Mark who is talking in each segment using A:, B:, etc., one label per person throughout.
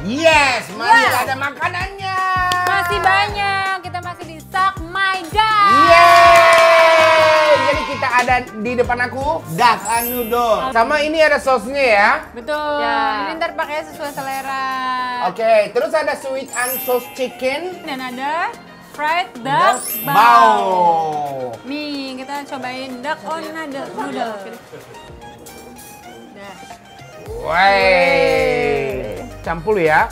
A: Yes, masih ada makanannya.
B: Masih banyak, kita masih di Suck My Duck.
A: Yeay! Jadi kita ada di depan aku, duck noodle. Sama ini ada sausnya ya.
B: Betul,
C: Ya.
B: ini ntar pakai sesuai selera.
A: Oke, terus ada sweet and sauce chicken.
B: Dan ada fried duck bao.
A: Bao.
B: Nih, kita cobain duck on noodle. Dah.
A: Wey, campur ya.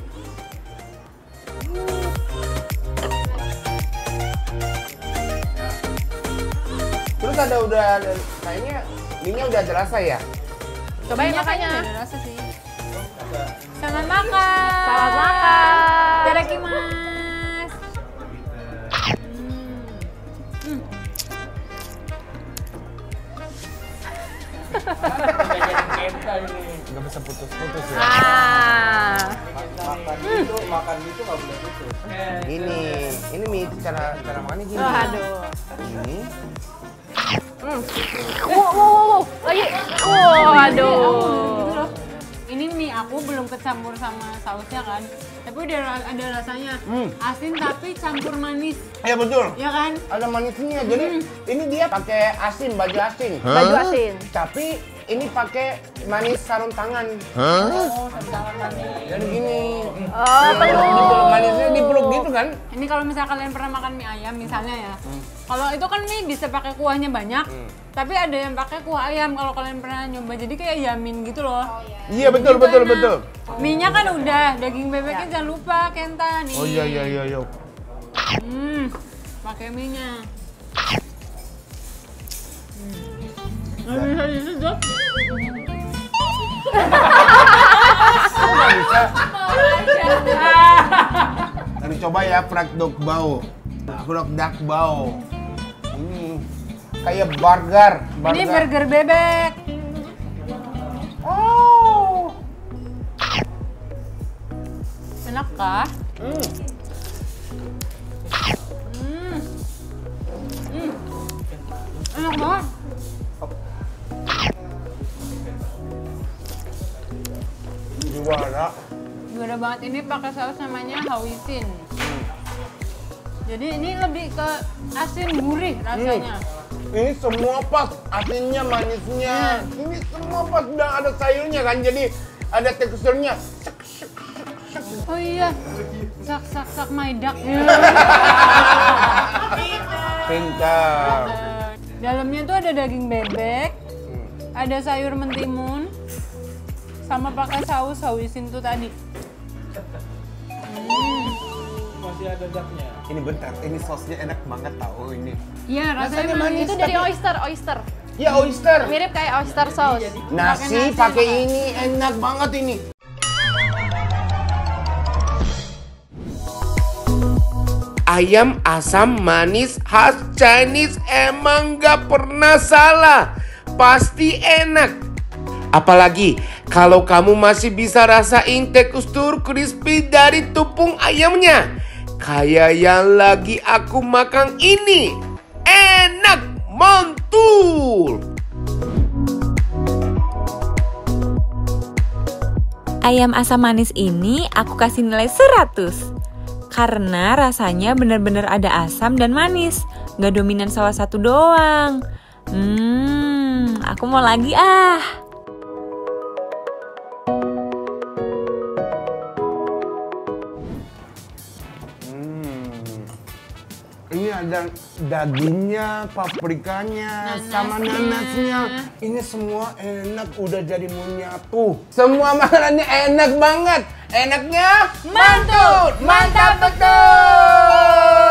A: Terus udah kayaknya mie-nya udah terasa ya.
C: Cobain
B: Minyak
C: makanya.
B: kayaknya udah rasa sih. Selamat makan.
C: Selamat makan.
B: Itadakimasu.
A: Nggak bisa putus-putus ya.
C: Ah.
D: Makan itu nggak boleh putus.
A: Ini mie cara makannya gini.
C: Aduh.
A: Ini.
C: Wow. Lagi. Aduh.
B: Ini mie aku belum kecampur sama sausnya kan, tapi udah ada rasanya asin tapi campur manis,
A: Ya betul.
B: ya kan?
A: Ada manisnya. Jadi ini dia pakai asin, baju asin.
C: Baju asin.
A: Tapi ini pakai manis sarung tangan.
B: Oh, santangan manis.
A: Jadi gini.
C: Oh,
A: Dipeluk manisnya dipeluk gitu kan?
B: Ini kalau misalnya kalian pernah makan mie ayam misalnya ya, kalau itu kan mie bisa pakai kuahnya banyak, tapi ada yang pakai kuah ayam. Kalau kalian pernah nyoba, jadi kayak yamin gitu loh.
A: Iya betul.
B: Mie-nya kan udah, daging bebeknya jangan lupa Kenta nih.
A: Oh iya.
B: Pakai mie-nya. Nggak bisa disedot.
A: Nggak bisa. Nanti coba ya fried duck bao. Fried duck bao. Ini kayak burger.
B: Ini burger bebek.
A: Oh.
B: Enak kah? Enak banget. Juara banget. Ini pakai saus namanya Hoisin. Jadi ini lebih ke asin gurih rasanya.
A: Ini semua pas, asinnya, manisnya. Ini semua pas, udah ada sayurnya kan, jadi ada teksturnya.
B: Oh iya, sak my duck.
A: Pintar.
B: Dalamnya tuh ada daging bebek, ada sayur mentimun, sama pakai saus Hoisin tuh tadi.
D: Masih ada ducknya.
A: Ini bentar, ini sosnya enak banget tau ini.
B: Iya, rasanya
A: Rasanya
B: manis.
A: manis.
C: Itu dari
A: Tapi-
C: oyster.
A: Ya oyster.
C: Mirip kayak oyster sauce.
A: Nasi
B: nasi
A: pakai
B: makan.
A: ini enak banget ini. Ayam asam manis khas Chinese emang gak pernah salah. Pasti enak. Apalagi kalau kamu masih bisa rasain tekstur crispy dari tepung ayamnya. Kayak yang lagi aku makan ini. Enak mantul.
E: Ayam asam manis ini aku kasih nilai 100. Karena rasanya benar-benar ada asam dan manis. Nggak dominan salah satu doang. Aku mau lagi ah.
A: Ini ada dagingnya, paprikanya, sama nanasnya. Ini semua enak, udah jadi menyatu. Semua makanannya enak banget. Enaknya
B: Mantul, mantap betul.